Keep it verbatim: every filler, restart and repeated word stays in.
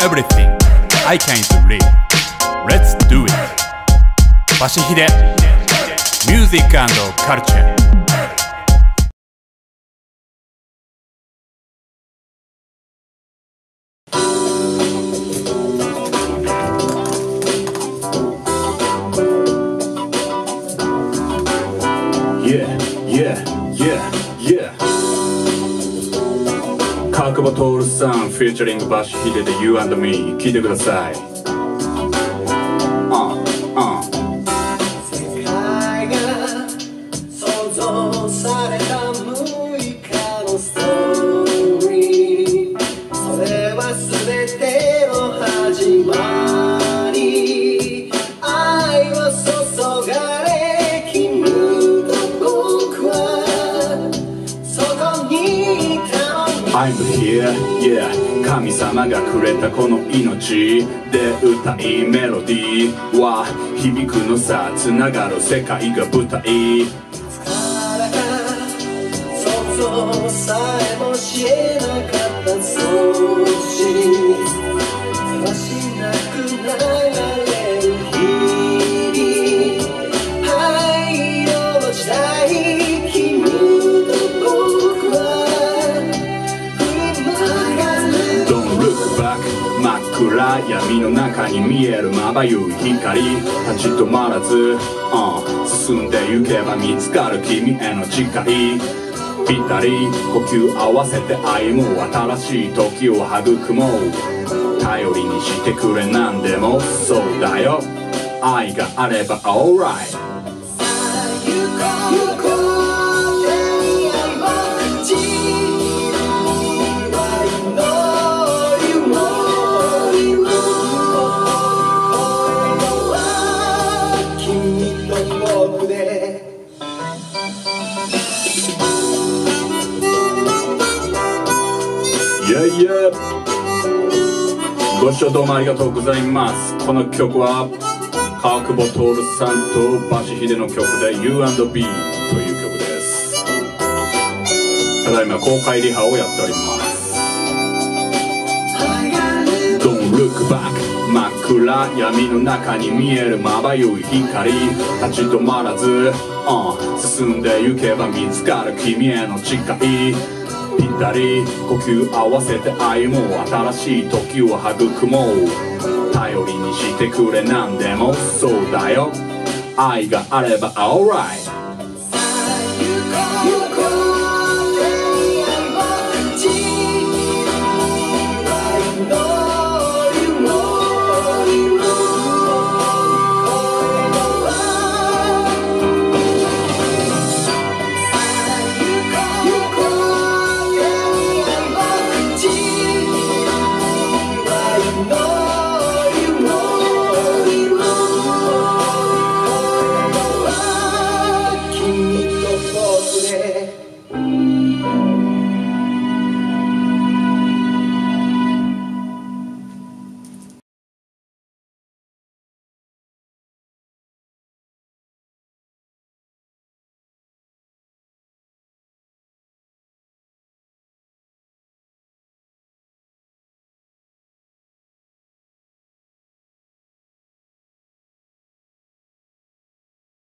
everything I can't read. Let's do it. バシヒデ Music and Culture. Yeah, yeah, yeah, yeah. 川久保徹さん featuring バシヒデで You and Me 聞いてください。uh, uh. 世界が想像されたむいかのストーリー、それは全ての始まり。愛を注がれ君 I'm here, yeah 神様がくれたこの命で歌いメロディーは響くのさ、つながる世界が舞台。 力が想像さえもしえなかった装置、せわしなく流れる日々、灰色の時代、君と僕は真っ暗闇の中に見えるまばゆい光、立ち止まらず、uh、進んでゆけば見つかる君への誓い。ぴったり呼吸合わせて歩もう、新しい時を育もう。頼りにしてくれなんでもそうだよ、愛があれば alright。ご視聴どうもありがとうございます。この曲は川久保徹さんとバシヒデの曲で You and Me という曲です。ただいま公開リハをやっております。 Don't look back 真っ暗闇の中に見えるまばゆい光、立ち止まらず、uh、進んでゆけば見つかる君への誓い。ぴったり呼吸合わせて歩もう、新しい時を育もう。頼りにしてくれなんでもそうだよ、愛があれば alright。